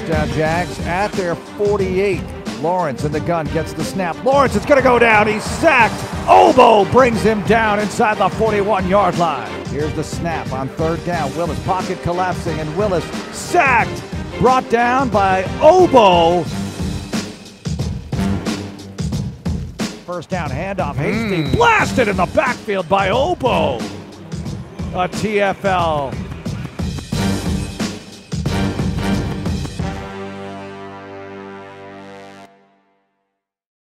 down Jags at their 48. Lawrence in the gun gets the snap. Lawrence is going to go down. He's sacked. Ogbo brings him down inside the 41-yard line. Here's the snap on third down. Willis pocket collapsing, and Willis sacked. Brought down by Ogbo. First down handoff. Hasty blasted in the backfield by Ogbo. A TFL